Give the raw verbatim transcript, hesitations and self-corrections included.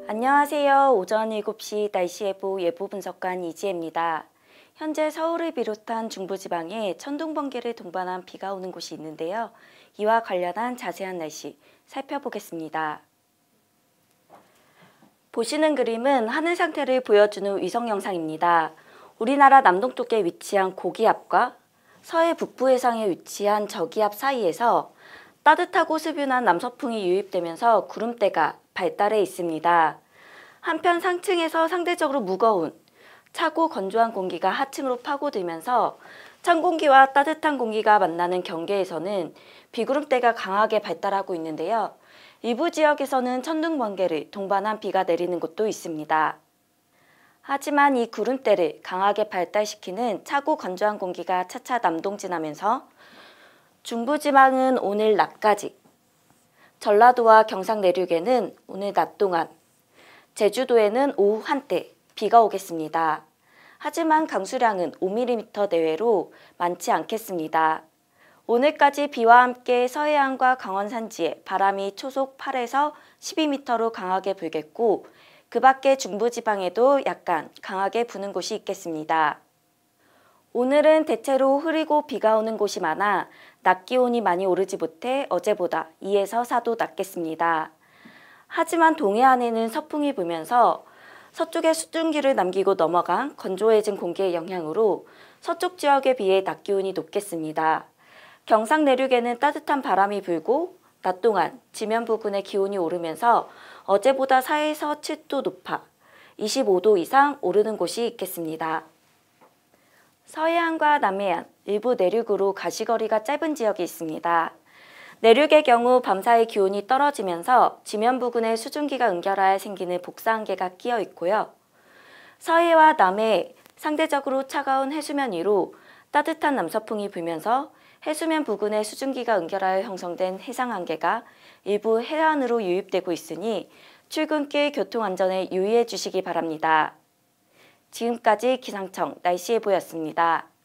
안녕하세요. 오전 일곱 시 날씨예보 예보 분석관 이지혜입니다. 현재 서울을 비롯한 중부지방에 천둥, 번개를 동반한 비가 오는 곳이 있는데요. 이와 관련한 자세한 날씨 살펴보겠습니다. 보시는 그림은 하늘 상태를 보여주는 위성 영상입니다. 우리나라 남동쪽에 위치한 고기압과 서해 북부 해상에 위치한 저기압 사이에서 따뜻하고 스뷸한 남서풍이 유입되면서 구름대가 발달해 있습니다. 한편 상층에서 상대적으로 무거운 차고 건조한 공기가 하층으로 파고들면서 찬 공기와 따뜻한 공기가 만나는 경계에서는 비구름대가 강하게 발달하고 있는데요. 일부 지역에서는 천둥, 번개를 동반한 비가 내리는 곳도 있습니다. 하지만 이 구름대를 강하게 발달시키는 차고 건조한 공기가 차차 남동진하면서 중부지방은 오늘 낮까지, 전라도와 경상 내륙에는 오늘 낮 동안, 제주도에는 오후 한때 비가 오겠습니다. 하지만 강수량은 오 밀리미터 내외로 많지 않겠습니다. 오늘까지 비와 함께 서해안과 강원 산지에 바람이 초속 팔에서 십이 미터로 강하게 불겠고 그 밖에 중부지방에도 약간 강하게 부는 곳이 있겠습니다. 오늘은 대체로 흐리고 비가 오는 곳이 많아 낮 기온이 많이 오르지 못해 어제보다 이에서 사 도 낮겠습니다. 하지만 동해안에는 서풍이 불면서 서쪽에 수증기를 남기고 넘어간 건조해진 공기의 영향으로 서쪽 지역에 비해 낮 기온이 높겠습니다. 경상 내륙에는 따뜻한 바람이 불고 낮 동안 지면 부근의 기온이 오르면서 어제보다 사에서 칠 도 높아 이십오 도 이상 오르는 곳이 있겠습니다. 서해안과 남해안, 일부 내륙으로 가시거리가 짧은 지역이 있습니다. 내륙의 경우 밤사이 기온이 떨어지면서 지면 부근에 수증기가 응결하여 생기는 복사안개가 끼어 있고요. 서해와 남해에 상대적으로 차가운 해수면 위로 따뜻한 남서풍이 불면서 해수면 부근에 수증기가 응결하여 형성된 해상안개가 일부 해안으로 유입되고 있으니 출근길 교통안전에 유의해 주시기 바랍니다. 지금까지 기상청 날씨예보였습니다.